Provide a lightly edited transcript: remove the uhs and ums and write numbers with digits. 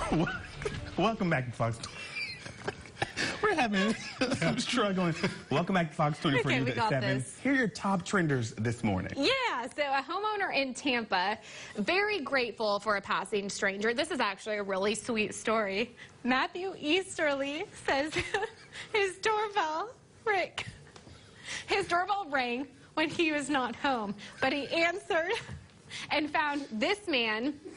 Welcome back to Fox. We're having some struggling. Welcome back to Fox 24 Okay, News we at got 7. this. Here are your top trenders this morning. Yeah, so a homeowner in Tampa, very grateful for a passing stranger. This is actually a really sweet story. Matthew Easterly says his doorbell rang when he was not home, but he answered and found this man